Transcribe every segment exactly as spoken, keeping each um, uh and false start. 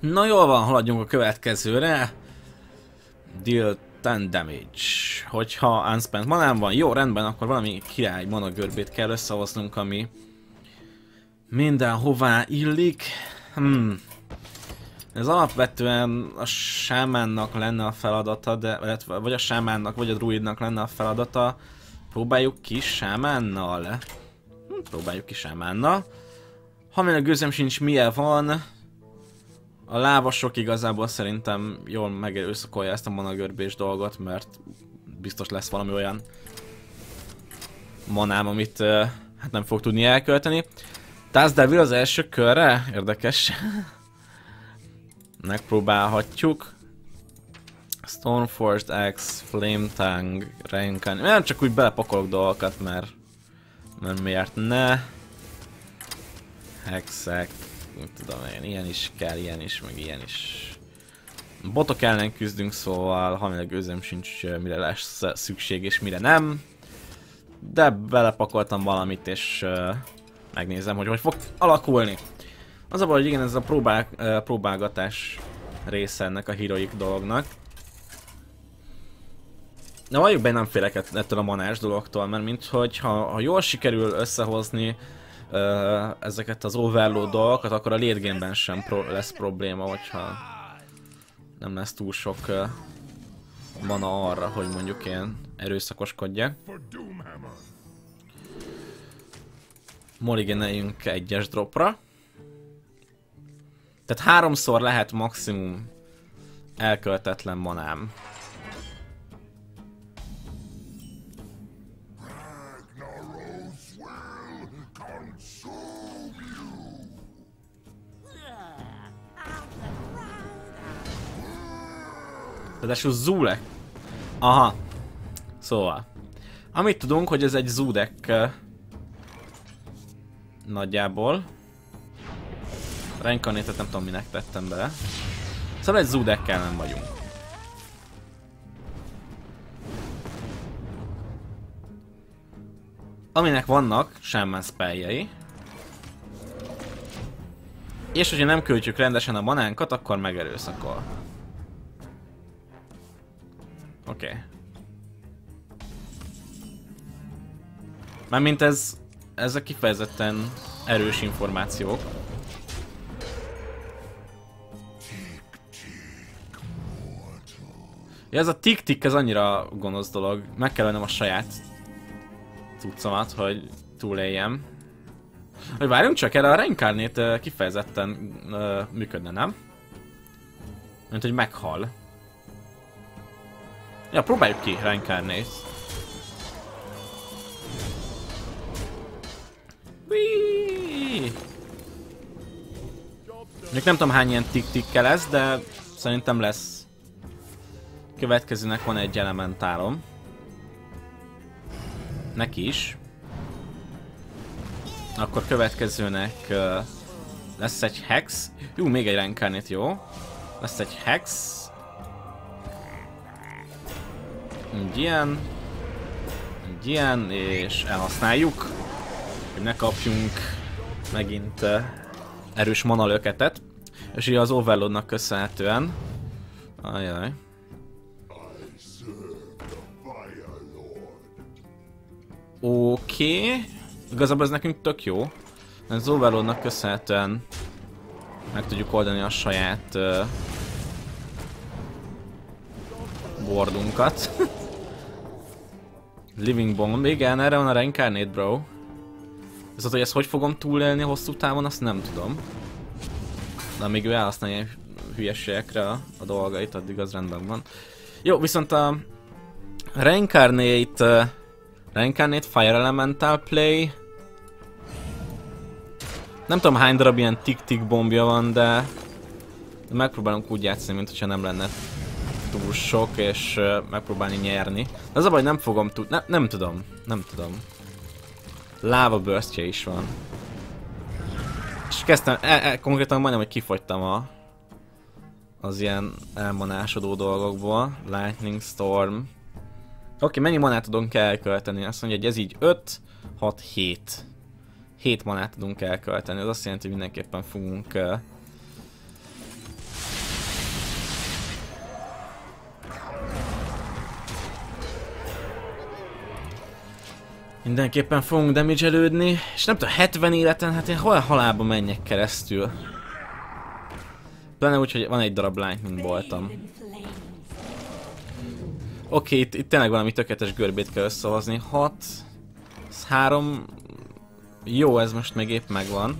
Na jól van, haladjunk a következőre. Deal tíz damage. Hogyha unspent manám van, jó, rendben, akkor valami király mana görbét kell összehoznunk, ami mindenhová illik. Hmm. Ez alapvetően a sámánnak lenne a feladata, de, vagy a sámánnak, vagy a druidnak lenne a feladata. Próbáljuk ki sámánnal. Hm, próbáljuk ki sámánnal. Ha még a gőzem sincs milyen van, a lávasok igazából szerintem jól megerőszakolja ezt a managörbés dolgot, mert biztos lesz valami olyan manám, amit uh, hát nem fog tudni elkölteni. Taz Devil az első körre? Érdekes. Megpróbálhatjuk. Stoneforged Axe, Flame Tongue, Reincarnate. Nem csak úgy belepakolok dolgokat, mert, mert miért ne. Hexek. Úgy tudom én, ilyen is kell, ilyen is, meg ilyen is. Botok ellen küzdünk, szóval hamileg gőzem sincs, mire lesz szükség és mire nem. De belepakoltam valamit, és uh, megnézem, hogy hogy fog alakulni. Az a baj, hogy igen, ez a próbál, uh, próbálgatás része ennek a heroic dolognak. De valljuk be, nem félek ettől a manás dologtól, mert minthogy ha, ha jól sikerül összehozni uh, ezeket az overload dolgokat, akkor a late game-ben sem pro lesz probléma, hogyha nem lesz túl sok uh, mana arra, hogy mondjuk én erőszakoskodjak. Mulliganeljünk egyes dropra. Tehát háromszor lehet maximum elköltetlen manám. Ráadásul Zulek. Aha. Szóval. Amit tudunk, hogy ez egy Zudek uh, nagyjából. Reincarnatet nem tudom minek tettem bele. Szóval egy Zudekkel nem vagyunk. Aminek vannak Shaman spelljei. És hogyha nem költjük rendesen a manánkat, akkor megerőszakol. Oké. Okay. Mármint ez, ezek kifejezetten erős információk. Ja, ez a tik-tik, ez annyira gonosz dolog. Meg kell vennem a saját cuccomat, hogy túléljem. Hogy várjunk csak, erre a Reincarnate kifejezetten uh, működne, nem? Mint hogy meghal. Ja, próbáljuk ki Reincarnate. Még nem tudom hány ilyen tik-tikkel lesz, de szerintem lesz. Következőnek van egy elementálom. Neki is. Akkor következőnek uh, lesz egy hex. Jó, még egy Reincarnate, jó. Lesz egy hex. Egy ilyen. Egy ilyen, és elhasználjuk. Hogy ne kapjunk megint uh, erős mana löketet. És így az overloadnak köszönhetően. Ajaj. Oké. Okay. Igazából ez nekünk tök jó. Az overloadnak köszönhetően meg tudjuk oldani a saját uh, boardunkat. Living Bomb, igen, erre van a Reincarnate, bro. Viszont, hogy ezt hogy fogom túlélni hosszú távon, azt nem tudom. De amíg ő elhasználja hülyeségekre a, a dolgait, addig az rendben van. Jó, viszont a Reincarnate, uh, Reincarnate Fire Elemental Play. Nem tudom hány darab ilyen tik-tik bombja van, de, de megpróbálunk úgy játszani, mint hogyha nem lenne túl sok, és uh, megpróbálni nyerni. De az a baj, nem fogom tudni, ne, nem tudom, nem tudom. Lava burstje is van. És kezdtem, e, e, konkrétan majdnem, hogy kifogytam a, az ilyen elmanásodó dolgokból. Lightning Storm. Oké, okay, mennyi manát tudunk elkölteni? Azt mondja, hogy ez így öt, hat, hét. hét manát tudunk elkölteni, ez azt jelenti, hogy mindenképpen fogunk uh, Mindenképpen fogunk damage-elődni, és nem tudom, hetven életen, hát én hol halálba menjek keresztül. Pláne úgy, hogy van egy darab lightning boltom. Oké, okay, itt, itt tényleg valami tökéletes görbét kell összehozni. hat, három, jó, ez most még épp megvan.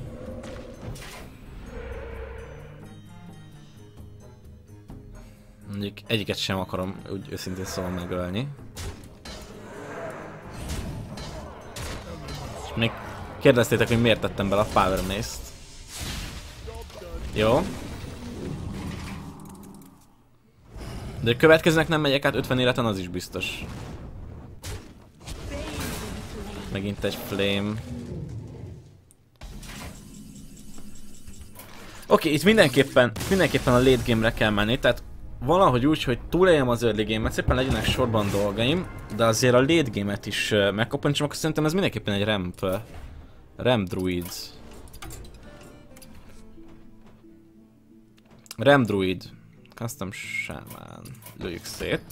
Mondjuk egyiket sem akarom úgy őszintén szóval megölni. És még kérdeztétek, hogy miért tettem bele a Power Mace-t. Jó. De a következőnek nem megyek át ötven életen, az is biztos. Megint egy flame. Oké, okay, itt mindenképpen, mindenképpen a late game-re kell menni, tehát valahogy úgy, hogy túléljem az early game-et, szépen legyenek sorban dolgaim, de azért a late game-et is megkapom, akkor szerintem ez mindenképpen egy ramp, ramp druid. Ramp druid. Custom Shaman. Lőjük szét.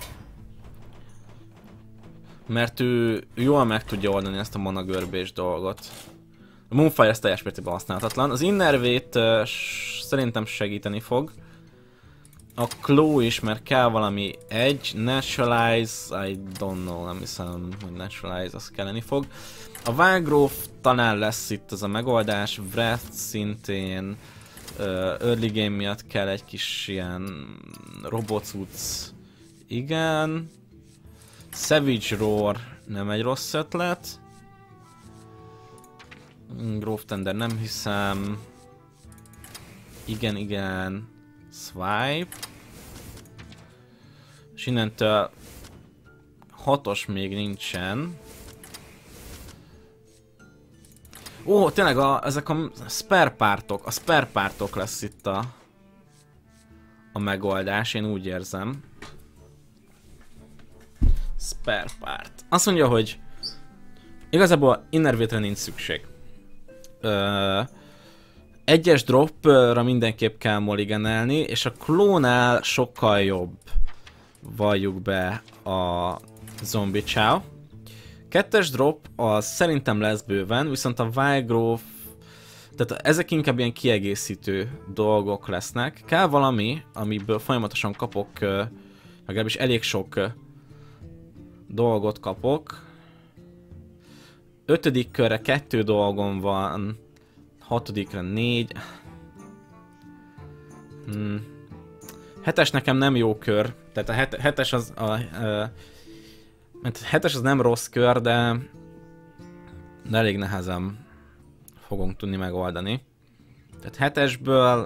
Mert ő jól meg tudja oldani ezt a mana görbés dolgot. A Moonfire ez teljes mértékben használhatatlan. Az Innervét uh, szerintem segíteni fog. A Claw is, mert kell valami egy. Naturalize, I don't know, nem hiszem, hogy Naturalize az kelleni fog. A Valgrove talán lesz itt az a megoldás. Wrath szintén. Uh, early game miatt kell egy kis ilyen robocuc. Igen. Savage Roar nem egy rossz ötlet. Grove Tender nem hiszem. Igen, igen. Swipe. És innentől hatos még nincsen. Ó, tényleg a, ezek a spare pártok, a spare pártok lesz itt a, a megoldás, én úgy érzem. Spare part. Azt mondja, hogy igazából Innervétre nincs szükség. Ö, egyes dropra mindenképp kell mulliganelni, és a klónál sokkal jobb, valljuk be, a Zombie Chow. Kettes drop az szerintem lesz bőven, viszont a Valgrove, tehát ezek inkább ilyen kiegészítő dolgok lesznek. Kell valami, amiből folyamatosan kapok, legalábbis elég sok dolgot kapok. Ötödik körre kettő dolgom van, hatodikra négy. Hmm. Hetes nekem nem jó kör, tehát a het hetes az a, a mert hetes az nem rossz kör, de, de elég nehezen fogunk tudni megoldani. Tehát hetesből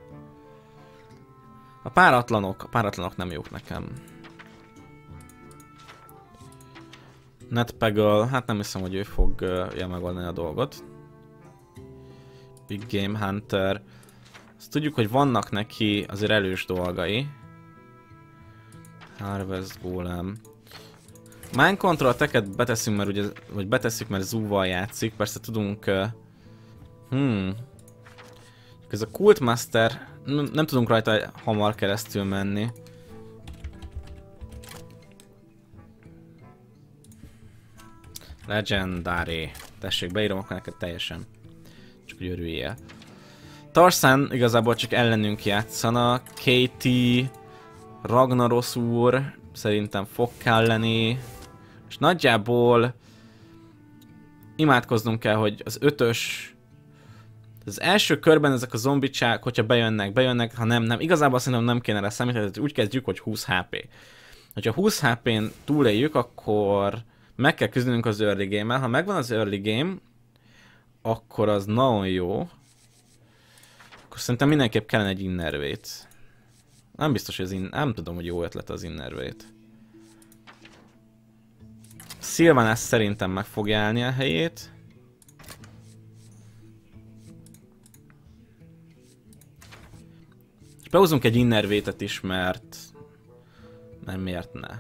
a páratlanok, a páratlanok nem jók nekem. Netpeggle, hát nem hiszem, hogy ő fogja megoldani a dolgot. Big Game Hunter. Azt tudjuk, hogy vannak neki azért elős dolgai. Harvest Golem. Mind Control teket beteszünk, mert ugye, vagy betesszük, mert Zúval játszik, persze tudunk... Uh, hmm... Ez a Cult Master, nem, nem tudunk rajta hamar keresztül menni. Legendary. Tessék, beírom akkor neked teljesen. Csak hogy örüljél. Tarzan igazából csak ellenünk játszana. Katie, Ragnaros úr, szerintem fog kelleni. És nagyjából imádkoznunk kell, hogy az ötös... Az első körben ezek a zombicsák, hogyha bejönnek, bejönnek, ha nem, nem. Igazából szerintem nem kéne rá számítani, úgy kezdjük, hogy húsz há pé. Ha húsz há pén túléljük, akkor meg kell küzdenünk az early game-mel. Ha megvan az early game, akkor az nagyon jó. Akkor szerintem mindenképp kellene egy Innervét. Nem biztos, hogy az in... nem tudom, hogy jó ötlet az Innervét. Sylvanas szerintem meg fogja állni a helyét. És behozunk egy Innervétet is, mert... nem miért ne.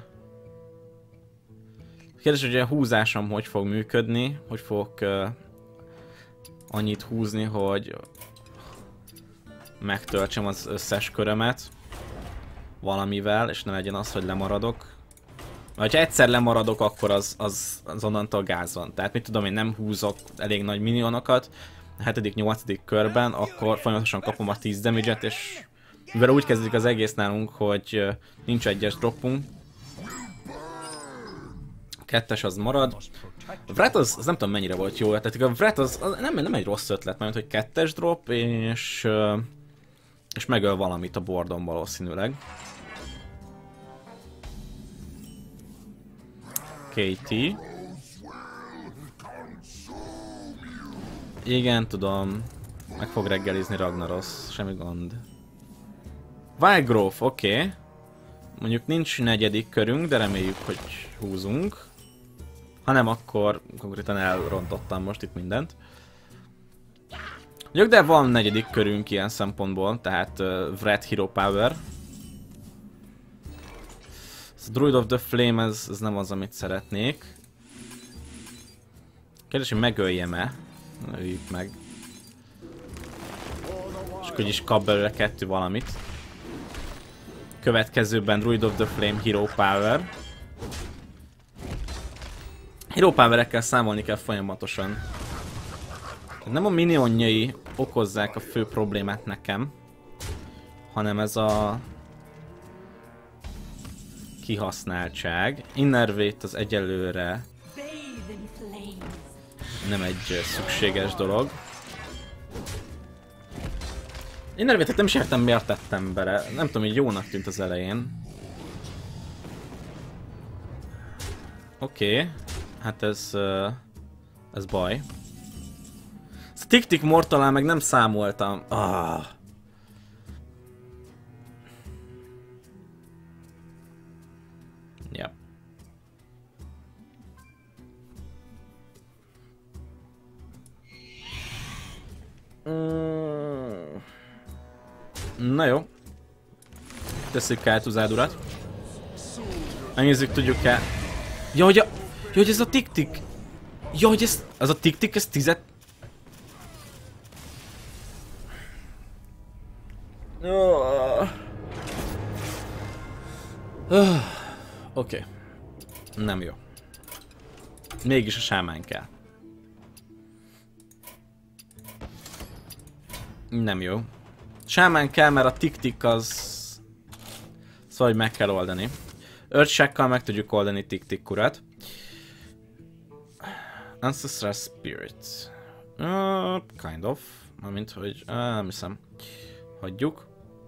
Kérdés, hogy a húzásom hogy fog működni, hogy fogok uh, annyit húzni, hogy megtöltsem az összes körömet valamivel, és ne legyen az, hogy lemaradok. Ha egyszer lemaradok, akkor az, az, az onnantól gáz van. Tehát mit tudom, én nem húzok elég nagy minionokat a hetedik nyolcadik körben, akkor folyamatosan kapom a tíz damage-et, és mivel úgy kezdődik az egész nálunk, hogy nincs egyes droppunk, a kettes az marad. A Wrath az, az nem tudom mennyire volt jó, tehát a Wrath az, az nem, nem egy rossz ötlet, mert hogy kettes drop, és, és megöl valamit a bordon valószínűleg. ká té. Igen, tudom. Meg fog reggelizni Ragnaros, semmi gond. Wildgrowth, oké. Okay. Mondjuk nincs negyedik körünk, de reméljük, hogy húzunk. Ha nem, akkor konkrétan elrontottam most itt mindent. Mondjuk, de van negyedik körünk ilyen szempontból, tehát uh, Wrath Hero Power. Ez a Druid of the Flame, ez, ez nem az, amit szeretnék. Kérdés, hogy megöljem-e? Öljük meg. És akkor is kap belőle kettő valamit. Következőben Druid of the Flame Hero Power. Hero Powerekkel számolni kell folyamatosan. Nem a minionjai okozzák a fő problémát nekem, hanem ez a kihasználtság. Innervate az egyelőre nem egy szükséges dolog. Innervate-et nem is értem, miért tettem bele. Nem tudom, hogy jónak tűnt az elején. Oké. Okay. Hát ez... Uh, ez baj. Ez a Tick-Tick Mortal-nál meg nem számoltam. Ah. Ja. Mm. Na jó. Tesszük Kel'Thuzad urat. Megnézzük, tudjuk-e... Ja, hogy a... Ja, hogy ez a Tick-Tick... Ja, hogy ez... Az a Tick-Tick, ez tizet... Oh. Oh. Oké. Okay. Nem jó. Mégis a sámán kell. Nem jó. Sámán kell, mert a Tick-Tick az... Szóval, hogy meg kell oldani. Earthshack-kal meg tudjuk oldani Tick-Tick urat. Ancestral Spirit. Uh, kind of. Mármint, hogy... Uh, nem hiszem. Hagyjuk.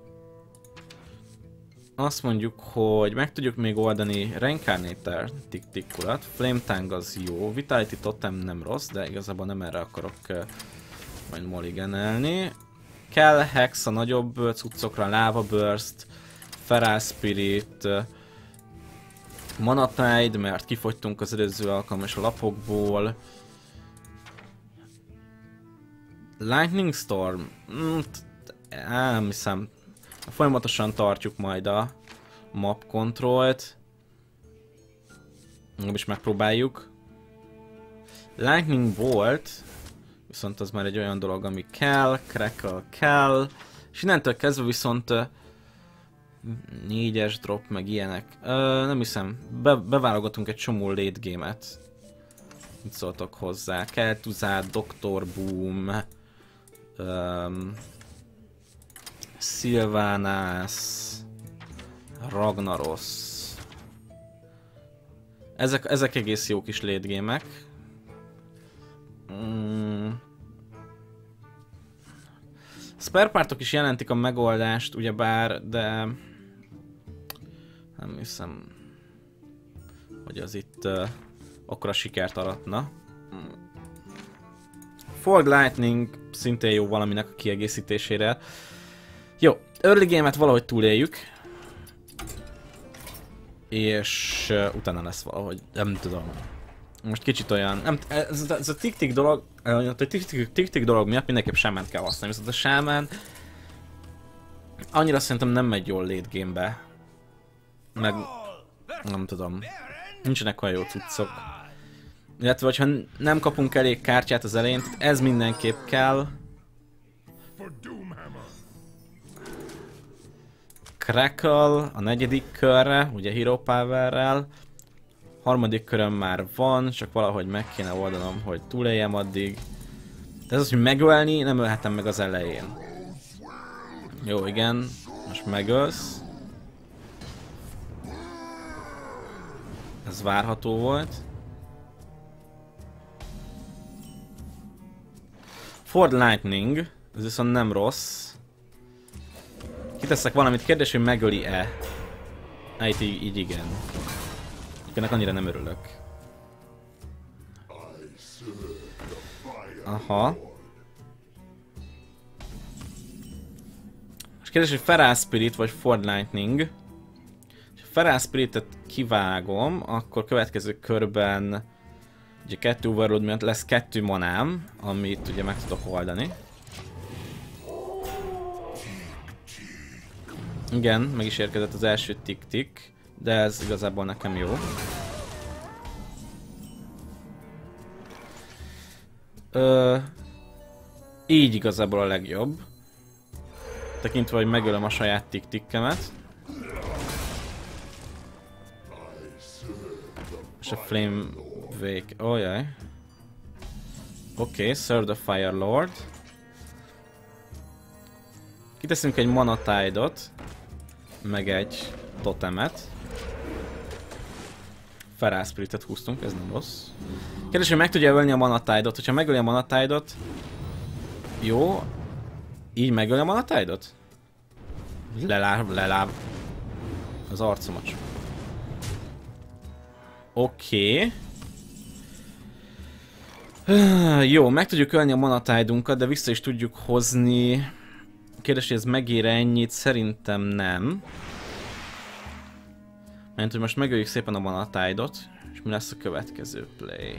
Azt mondjuk, hogy meg tudjuk még oldani Reincarnator Tick-Tick urat. Flame Tongue az jó. Vitality Totem nem rossz, de igazából nem erre akarok uh, majd mulliganelni. Kell Hex a nagyobb cuccokra, Lava Burst, Feral Spirit, uh, Mana Tide, mert kifogytunk az előző alkalmas lapokból. Lightning Storm? Mm, nem hiszem. Folyamatosan tartjuk majd a map controlt. Nem is megpróbáljuk. Lightning Bolt. Viszont az már egy olyan dolog, ami kell. Crackle kell. És innentől kezdve viszont négyes drop, meg ilyenek. Uh, nem hiszem. Be, beválogatunk egy csomó late game-et. Mit szóltok hozzá? Kel'Thuzad, doktor Boom, um, Sylvanas, Ragnaros. Ezek, ezek egész jó kis late game-ek. Mm. Spare partok is jelentik a megoldást, ugyebár, de nem hiszem, hogy az itt uh, akkora sikert aratna. Fog Lightning szintén jó valaminek a kiegészítésére. Jó, early game-et valahogy túléljük. És uh, utána lesz valahogy, nem tudom. Most kicsit olyan, nem, ez, ez a Tick-Tick dolog, a Tick-Tick dolog miatt mindenképp sámánt kell használni, viszont a sámán annyira szerintem nem megy jól late game-be. Meg nem tudom, nincsenek olyan jó cuccok. Illetve, hogyha nem kapunk elég kártyát az elején, tehát ez mindenképp kell. Crackle a negyedik körre, ugye Hero Powerrel. Harmadik köröm már van, csak valahogy meg kéne oldanom, hogy túléljem addig. De ez az, hogy megölni, nem ölhetem meg az elején. Jó, igen. Most megölsz. Ez várható volt. Ford Lightning. Ez viszont nem rossz. Kiteszek valamit, kérdés, hogy megöli-e? Hát így, így igen. Ennek annyira nem örülök. Aha. És kérdés, hogy Feral Spirit vagy Ford Lightning. Ha Feral Spiritet kivágom, akkor következő körben ugye kettő overload miatt lesz kettő manám, amit ugye meg tudok oldani. Igen, meg is érkezett az első tik-tik, de ez igazából nekem jó. Ö, így igazából a legjobb. Tekintve, hogy megölöm a saját tik-tikkemet. És a Flame Wake... Oh, jaj. Oké, okay, Serve the Fire Lord. Kiteszünk egy Mana Tide-ot, meg egy totemet. Feral Spiritet húztunk, ez nem rossz. Kérdés, hogy meg tudja ölni a Mana Tide-ot. Hogyha megöli a Mana Tide-ot... Jó. Így megöli a Mana Tide-ot? Leláb, leláb. Az arcomat. Oké. Okay. Jó, meg tudjuk ölni a Mana Tide-unkat, de vissza is tudjuk hozni. Kérdés, hogy ez megér ennyit? Szerintem nem. Mert hogy most megöljük szépen a Mana Tide-ot, és mi lesz a következő play?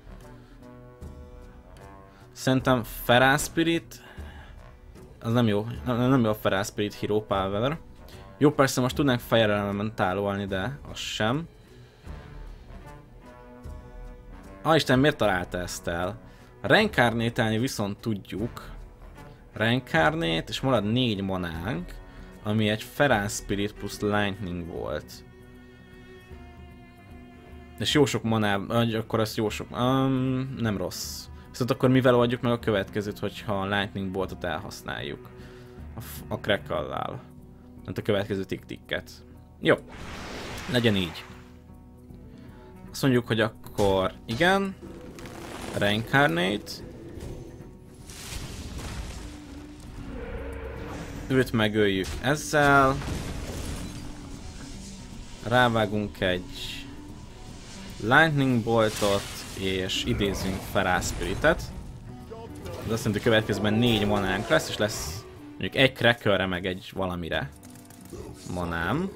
Szerintem Feral Spirit... Az nem jó, nem, nem jó a Feral Spirit Hero Power. Jó, persze most tudnánk Fire Elementálolni, de az sem. Ah, Isten, miért találta ezt el? Reincarnate-elni viszont tudjuk. Reincarnate, és marad négy manánk, ami egy Feral Spirit plusz Lightning volt. És jó sok maná, akkor ezt jó sok... Um, nem rossz. Viszont akkor mivel oldjuk meg a következőt, hogyha a Lightning boltot elhasználjuk? A, a Crackle-lal. Tehát a következő tik-tikket. Jó. Legyen így. Azt mondjuk, hogy akkor igen. Reincarnate. Őt megöljük ezzel. Rávágunk egy Lightning boltot, és idézünk Feral Spiritet. Ez azt jelenti, hogy következőben négy manánk lesz, és lesz mondjuk egy Crackerre, meg egy valamire manám.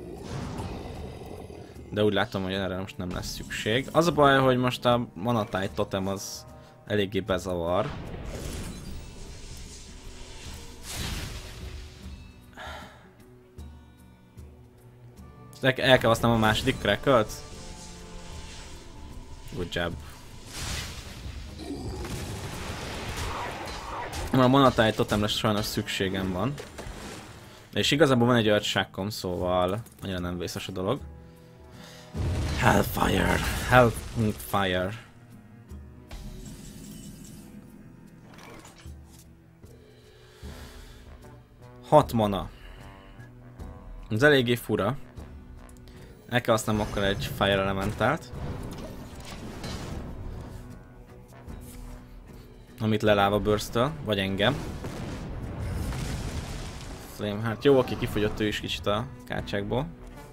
De úgy látom, hogy erre most nem lesz szükség. Az a baj, hogy most a Mana Tide totem az eléggé bezavar. El kell használnom a második Crackle-t? Good job. A Mana Tide totemre sajnos szükségem van. És igazából van egy Earthshack-om, szóval annyira nem vészes a dolog. Hellfire! Hellfire! hat mana. Ez eléggé fura. El kell használnom akkor egy Fire Elementált. Amit leláva Burst-től, vagy engem. Flame, hát jó, aki kifogyott ő is kicsit a kártyákból.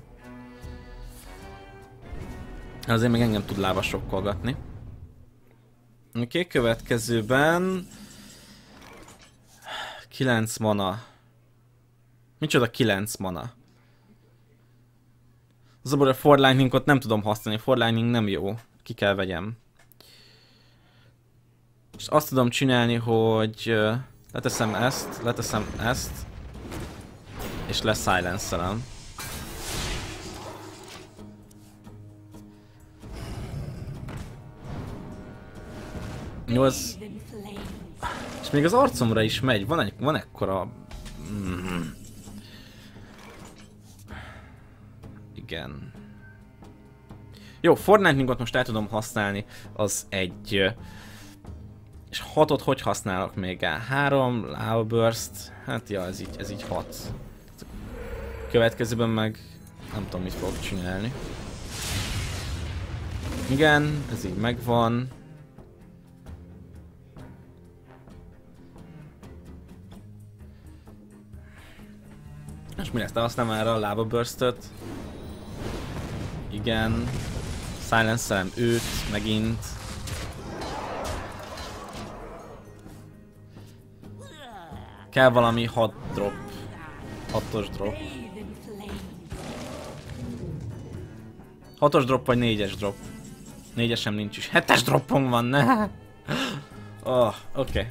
Azért meg engem tud láva sokkolgatni. Oké, okay, következőben... kilenc mana. Micsoda kilenc mana? Az a Ford Lightningot nem tudom használni, Ford Lightning nem jó. Ki kell vegyem. És azt tudom csinálni, hogy leteszem ezt, leteszem ezt, és lesilence-elem. Jó, az... És még az arcomra is megy, van, egy, van ekkora... Mm. Igen. Jó, Fortnite-ningot most el tudom használni, az egy... És hatot hogy használok még el? három, Lava Burst, hát ja, ez így, ez így hat. Következőben meg nem tudom, mit fogok csinálni. Igen, ez így megvan. És mi lesz? Te használom erre a Lava Burst-öt? Igen. Silence-elem őt, megint. Kell valami hat drop. hatos drop. hatos drop vagy négyes drop? négyesem nincs is. hetes droppom van, ne? Oh, oké. Okay.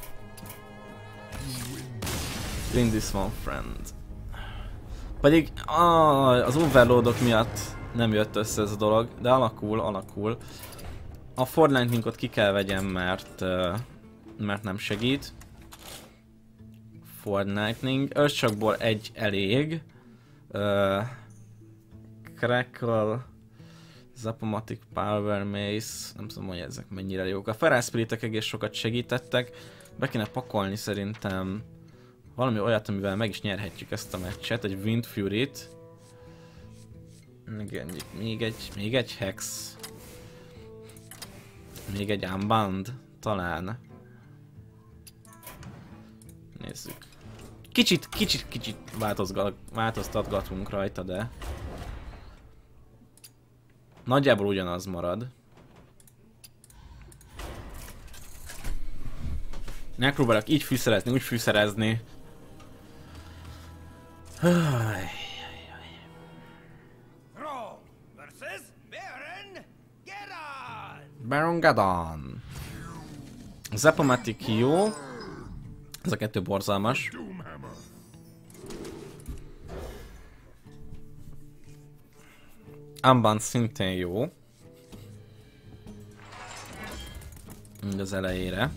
Bring this one friend. Pedig ah, az overloadok miatt nem jött össze ez a dolog, de alakul, alakul. A Fortnite-linkot ki kell vegyem, mert, uh, mert nem segít. Fortnite-link. Earthshockból egy elég. Uh, Crackle, Zapomatic, Power Mace, nem tudom, hogy ezek mennyire jók. A Feral Spiritek egész sokat segítettek. Be kéne pakolni szerintem valami olyat, amivel meg is nyerhetjük ezt a meccset, egy Wind Fury-t. Igen, még egy, még egy Hex. Még egy Unbound, talán. Nézzük. Kicsit, kicsit, kicsit változtatgatunk rajta, de... Nagyjából ugyanaz marad. Megpróbálok így fűszerezni, úgy fűszerezni. Baron Geddon. Zapomatic jó. Ez a kettő borzalmas. Unbound szintén jó. Mind az elejére.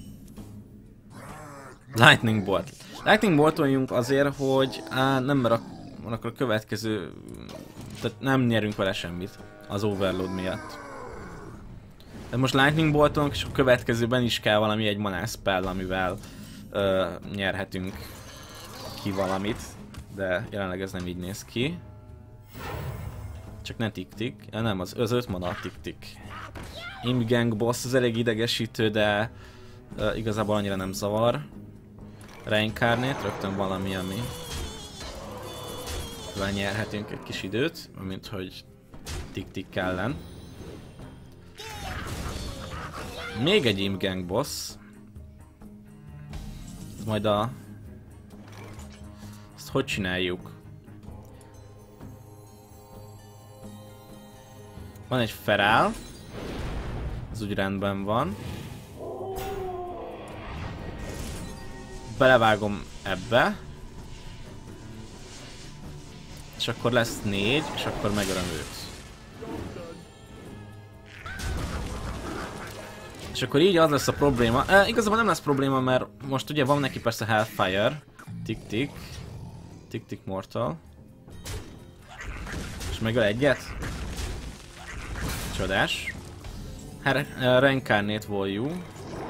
Lightning Bolt. Lightning Boltoljunk azért, hogy á, nem, mert a, akkor a következő... Tehát nem nyerünk vele semmit az overload miatt. De most Lightning Boltolunk, és a következőben is kell valami egy maná spell, amivel ö, nyerhetünk ki valamit. De jelenleg ez nem így néz ki. Csak ne tik-tik. Ja, nem, az, az öt mana a tik-tik. Imp Gang Boss, az elég idegesítő, de uh, igazából annyira nem zavar. Reincarnate, rögtön valami, ami nyerhetünk egy kis időt, mint hogy tik-tik ellen. Még egy Imp Gang Boss. Ez majd a... Ezt hogy csináljuk? Van egy Feral. Ez úgy rendben van. Belevágom ebbe. És akkor lesz négy, és akkor megölöm őt. És akkor így az lesz a probléma. E, igazából nem lesz probléma, mert most ugye van neki persze Hellfire. Tik-tik. Tik-tik Mortal. És megöl egyet. Csodás. Reincarnate Volume.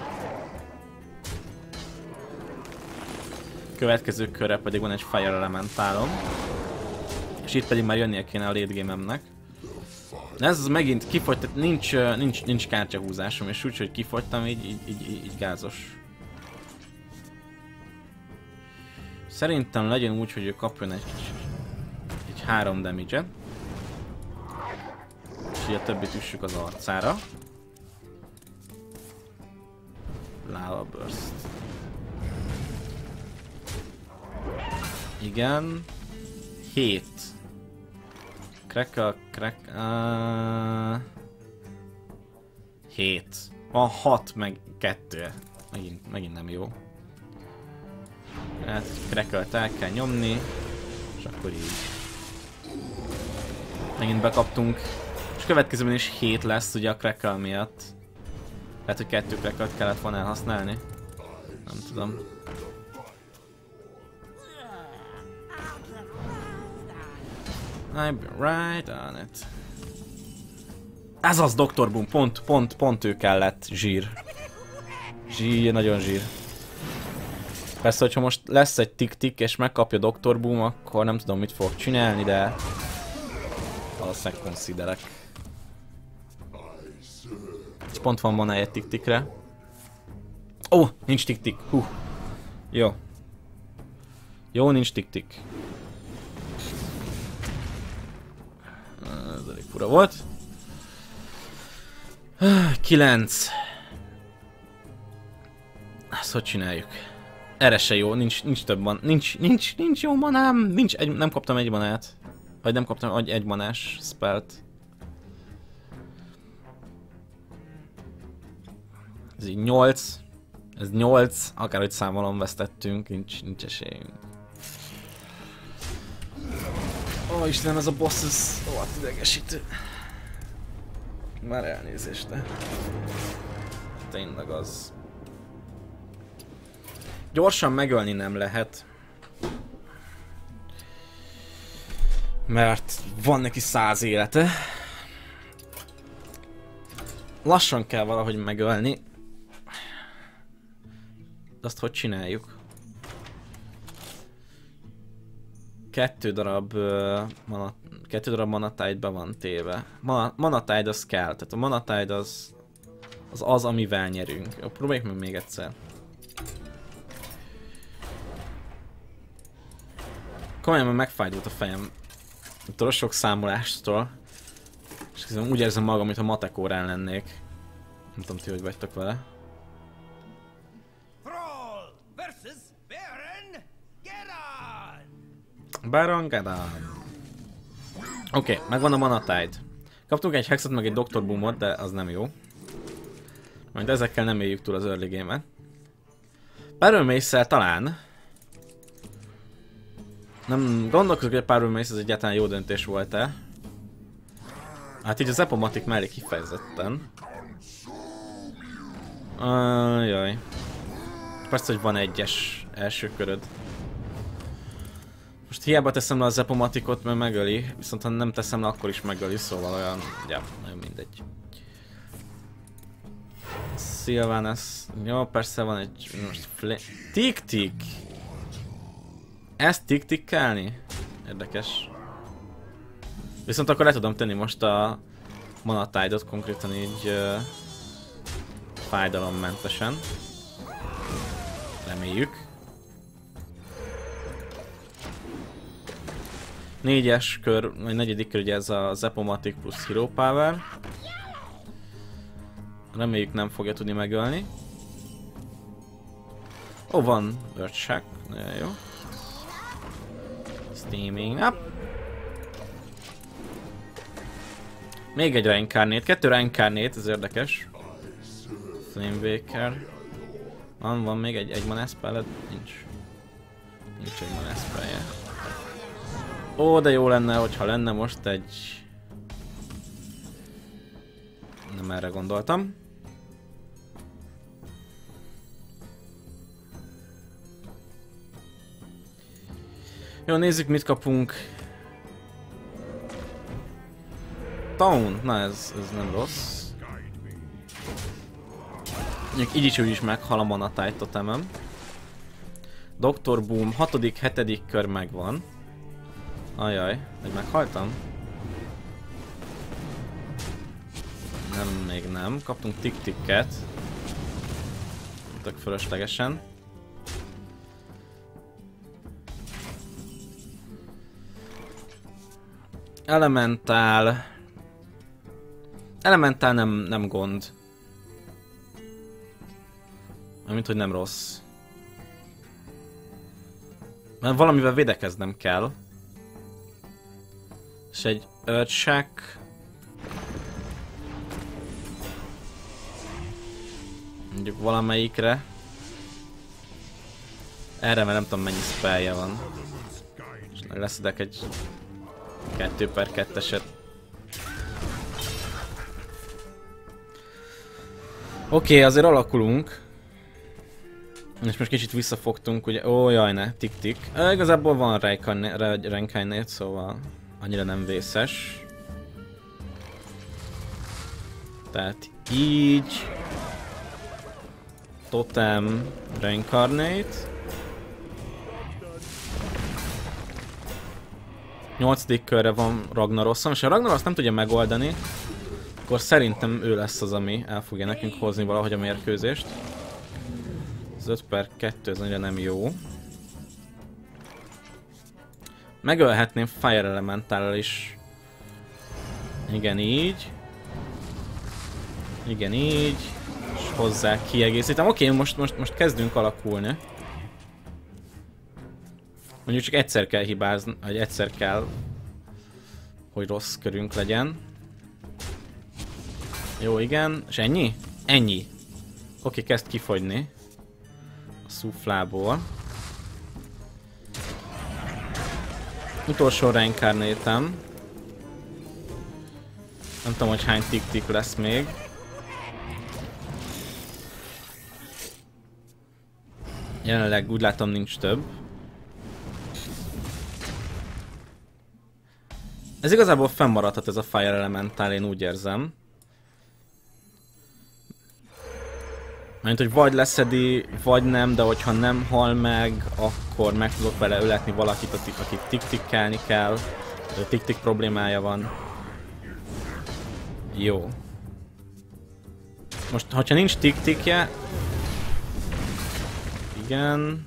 Következő körre pedig van egy Fire Elementálom. És itt pedig már jönnie kéne a late game-emnek. Ez az megint kifogy, tehát nincs, nincs, nincs kártyahúzásom, és úgy, hogy kifogytam, így, így, így, így gázos. Szerintem legyen úgy, hogy ő kapjon egy, egy három damage-et. És így a többit üssük az arcára. Lava Burst. Igen. hét. Crackle, crack... Uh... hét. Van hat meg kettő. Megint, megint nem jó. Hát Crackle-t el kell nyomni. És akkor így. Megint bekaptunk. És következőben is hét lesz ugye a Crackle miatt. Lehet, hogy kettő Crackle-t kellett volna elhasználni. Nem tudom. I'll be right on it. Ez az doktor Boom, pont, pont, pont ő kellett. Zsír. Zsír, nagyon zsír. Persze, hogyha most lesz egy tik-tik és megkapja doktor Boom, akkor nem tudom mit fog csinálni, de... valószínűleg considerek. És pont van mana egy tik-tikre. Ó, oh, nincs tik-tik. Hú. Jó. Jó, nincs tik-tik. Ez elég fura volt. kilenc. Ezt hogy csináljuk? Erre se jó, nincs, nincs több man, nincs, nincs, nincs jó manám, nincs egy, nem kaptam egy manát. Vagy nem kaptam egy, egy manás spellt. Ez így nyolc. Ez nyolc, akárhogy számolom vesztettünk, nincs, nincs esélyünk. Ó, Istenem, ez a boss, ez rohadt idegesítő. Már elnézést, de... tényleg az... Gyorsan megölni nem lehet. Mert van neki száz élete. Lassan kell valahogy megölni. De azt hogy csináljuk? Kettő darab uh, mana, kettő darab manatide be van téve. Mana, manatide az kell, tehát a manatide az az az, amivel nyerünk. Jó, próbáljuk meg még egyszer. Komolyan, mert megfájdult a fejem. Attól a sok számolástól. És közben úgy érzem magam, mintha matek órán lennék. Nem tudom, ti hogy vagytok vele. Baron Geddon. Oké, okay, megvan a manatide. Kaptunk egy hexet, meg egy doktor Boomot, de az nem jó. Majd ezekkel nem éljük túl az early game-et. Baron Mace-szel talán. Nem gondolkozok, hogy a Baron Mace az egyáltalán jó döntés volt-e. Hát így az Epomatic mellé kifejezetten. Ajaj. Persze, hogy van egyes első köröd. Most hiába teszem le az Epomaticot, mert megöli, viszont ha nem teszem le, akkor is megöli, szóval olyan... ja, nagyon mindegy. Sylvanas... jó, persze van egy... most... Tik-tik! Ezt tik-tikkelni? Érdekes. Viszont akkor le tudom tenni most a manatide-ot konkrétan így... Uh, fájdalommentesen. Reméljük. Négyes kör, vagy negyedik kör, ugye ez az Epomatic plusz Hero Power. Reméljük nem fogja tudni megölni. Ó, van Earthshock, nagyon jó. Steaming up. Még egy Reincarnate, kettő Reincarnate, ez érdekes. Flamewaker. Van, van még egy, egy mana spelled? Nincs. Nincs egy mana spellje. Ó, de jó lenne, hogyha lenne most egy... nem erre gondoltam. Jó, nézzük mit kapunk. Taunt, na ez, ez nem rossz. Mondjuk így is úgy is meghal a manatide totemem. doktor Boom, hatodik, hetedik kör megvan. Ajaj, hogy meghaltam? Nem, még nem. Kaptunk tik-tikket. Tök fölöslegesen. Elementál. Elementál nem, nem gond. Mint hogy nem rossz. Mert valamivel védekeznem kell. És egy Earthshock. Mondjuk valamelyikre. Erre mert nem tudom mennyi spellje van. És leszedek egy kettő per ketteset. Oké, okay, azért alakulunk. És most kicsit visszafogtunk, ugye, ó jaj ne, tik-tik. E, igazából van Reincarnate, szóval annyira nem vészes. Tehát így... Totem Reincarnate. Nyolcadik körre van Ragnarosszom, és ha Ragnarosz nem tudja megoldani, akkor szerintem ő lesz az, ami el fogja nekünk hozni valahogy a mérkőzést. Az öt per kettő, ez annyira nem jó. Megölhetném Fire Elementállal is. Igen, így. Igen, így. És hozzá kiegészítem. Oké, okay, most, most, most kezdünk alakulni. Mondjuk csak egyszer kell hibázni, vagy egyszer kell, hogy rossz körünk legyen. Jó, igen. És ennyi? Ennyi. Oké, okay, kezd kifogyni. A szuflából. Utolsó reincarnétem. Nem tudom, hogy hány tik-tik lesz még. Jelenleg úgy látom, nincs több. Ez igazából fennmaradhat, ez a Fire Elemental, én úgy érzem. Mert hogy vagy leszedi, vagy nem, de hogyha nem hal meg, akkor meg tudok vele öletni valakit, akit tik-tikkelni kell. Tik-tik problémája van. Jó. Most, hogyha nincs tik-tikje... Igen...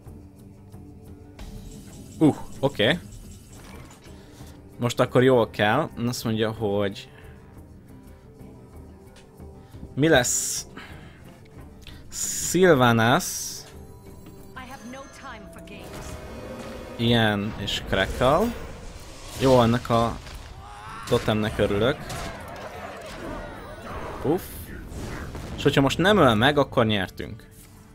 Uh, oké. Okay. Most akkor jól kell. Azt mondja, hogy... Mi lesz? Sylvanas... Ilyen és Crackle. Jó, ennek a totemnek örülök. Uff. És hogyha most nem öl meg, akkor nyertünk.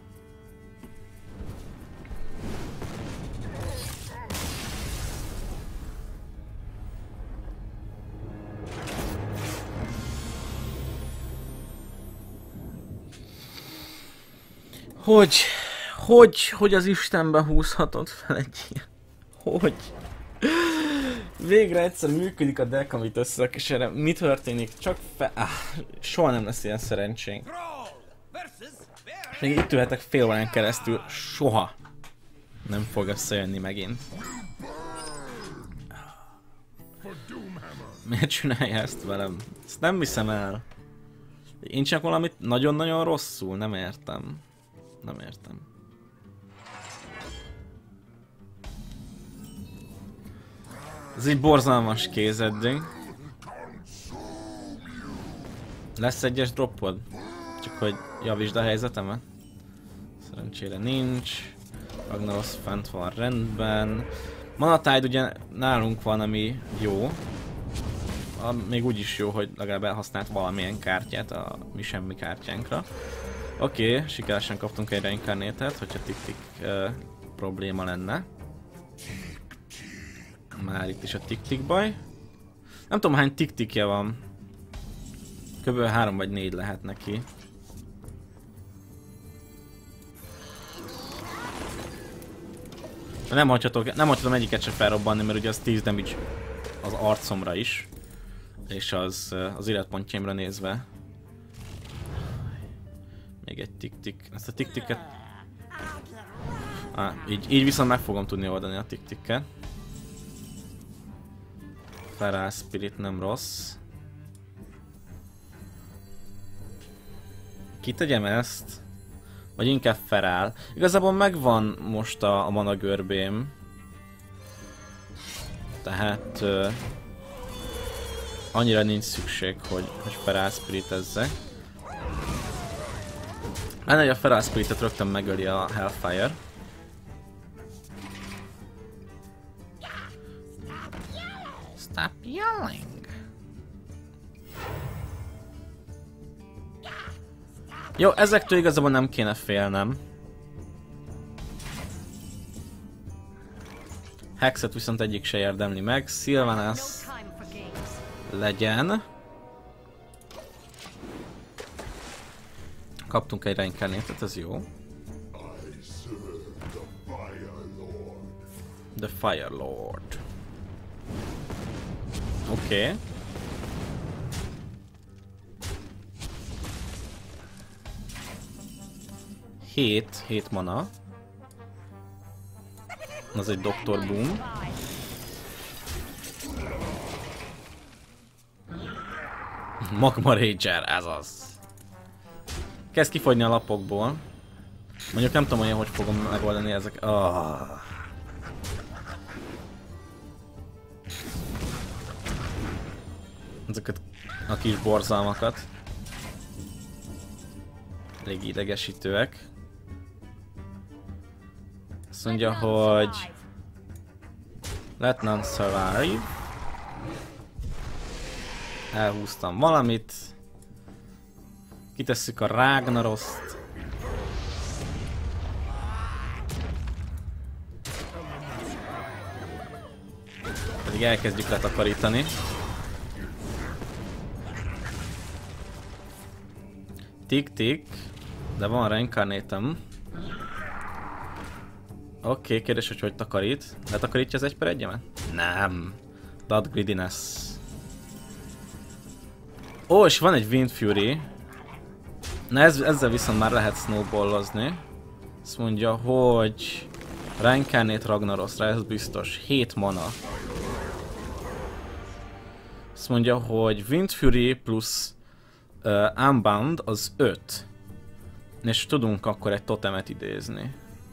Hogy? Hogy? Hogy az Istenbe húzhatod fel egy ilyen? Hogy? Végre egyszer működik a deck, amit összerak, és erre mi történik? Csak fe... Ah, soha nem lesz ilyen szerencsénk. És még itt ülhetek fél órán keresztül, soha nem fog összejönni megint. Miért csinálja ezt velem? Ezt nem viszem el. Én csak valamit nagyon-nagyon rosszul, nem értem. Nem értem. Ez egy borzalmas kéz eddig. Lesz egyes droppod? Csak hogy javítsd a helyzetemet? Szerencsére nincs. Ragnaros fent van rendben. Mana Tide ugye nálunk van, ami jó. A, még úgy is jó, hogy legalább elhasznált valamilyen kártyát a mi semmi kártyánkra. Oké, okay, sikeresen kaptunk egy reincarnétet, hogyha tik-tik uh, probléma lenne. Már itt is a tik-tik baj. Nem tudom hány tik-tikje van. Kb. három vagy négy lehet neki. Nem hagyhatok, nem hagyhatom egyiket se felrobbanni, mert ugye az tíz damage az arcomra is. És az, az életpontjaimra nézve. Még egy tik-tik. Ezt a tik-tiket... Ah, így, így viszont meg fogom tudni oldani a tik-tikket. Feral Spirit nem rossz. Kitegyem ezt? Vagy inkább Feral. Igazából megvan most a, a mana görbém. Tehát... Uh, annyira nincs szükség, hogy, hogy Feral Spirit-ezzek. Lenne, hogy a Feral Spirit-et rögtön megöli a Hellfire. Stop yelling. Jó, ezektől igazából nem kéne félnem. Hexet viszont egyik se érdemli meg. Sylvanas legyen. Kaptunk egy reincarnétet, ez jó. The Fire Lord. Oké. Okay. hét, hét mana. Az egy doktor Boom. Magma Rager, ez az. Kezd kifogyni a lapokból. Mondjuk nem tudom, hogy hogy fogom megoldani ezek. Oh. Ezeket a kis borzalmakat. Elég idegesítőek. Azt mondja, hogy let none survive. Elhúztam valamit. Kitesszük a Ragnaroszt. Pedig elkezdjük letakarítani. Tik-tik. De van reincarnétem. Oké, okay, kérdés, hogy hogy takarít. Letakarítja az egy per egyemet? Nem. Blood Greediness. Ó, és van egy Wind Fury. Na ez, ezzel viszont már lehet snowballozni. Azt mondja, hogy Reincarnate Ragnarosra, ez biztos. hét mana. Azt mondja, hogy Wind Fury plusz uh, Unbound az öt. És tudunk akkor egy totemet idézni.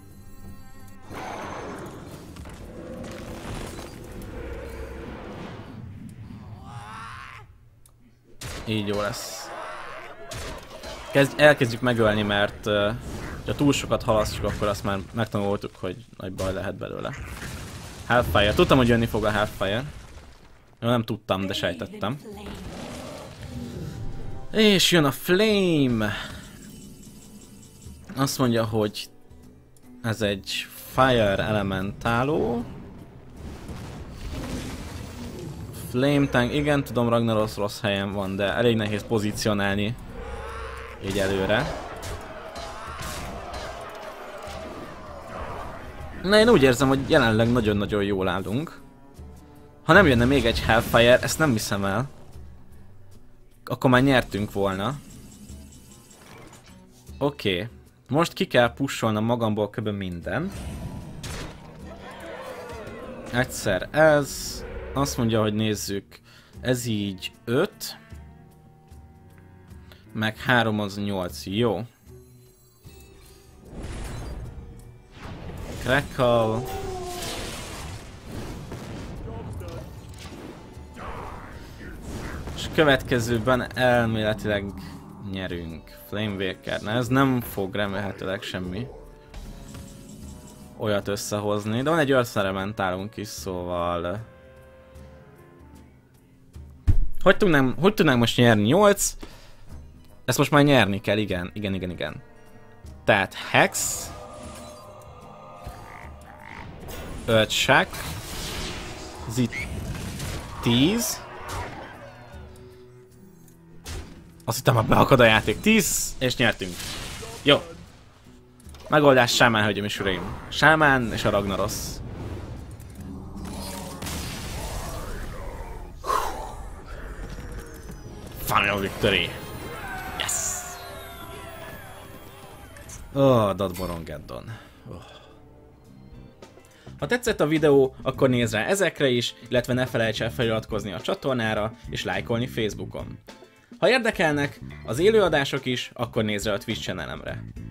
Így jó lesz. Kezd, elkezdjük megölni, mert uh, ha túl sokat halasztjuk, akkor azt már megtanultuk, hogy nagy baj lehet belőle. Hellfire. Tudtam, hogy jönni fog a Hellfire. Jó, nem tudtam, de sejtettem. És jön a Flame. Azt mondja, hogy ez egy Fire Elementáló. Flame Tank, igen, tudom, Ragnaros rossz helyen van, de elég nehéz pozícionálni így előre. Na, én úgy érzem, hogy jelenleg nagyon-nagyon jól állunk. Ha nem jönne még egy Hellfire, ezt nem hiszem el. Akkor már nyertünk volna. Oké. Okay. Most ki kell pusolnom magamból kb. Minden. Egyszer ez. Azt mondja, hogy nézzük. Ez így öt. Meg három az nyolc. Jó. Crackle. És következőben elméletileg nyerünk. Flamewaker. Na, ez nem fog remélhetőleg semmi olyat összehozni, de van egy Earth Elementálunk is, szóval... Hogy tudnánk, hogy tudnánk most nyerni? nyolc? Ezt most már nyerni kell, igen, igen, igen, igen. Tehát Hex. Earthshack. Zit. tíz. Azt hittem, már beakad a játék. tíz, és nyertünk. Jó. Megoldás Sámán, hölgyeim és uraim. Sámán és a Ragnaros. Final victory. Yes. Oh, Dadborongeddon. Oh. Ha tetszett a videó, akkor nézz rá ezekre is, illetve ne felejts el feliratkozni a csatornára és lájkolni Facebookon. Ha érdekelnek az élőadások is, akkor nézz rá a Twitch channelemre.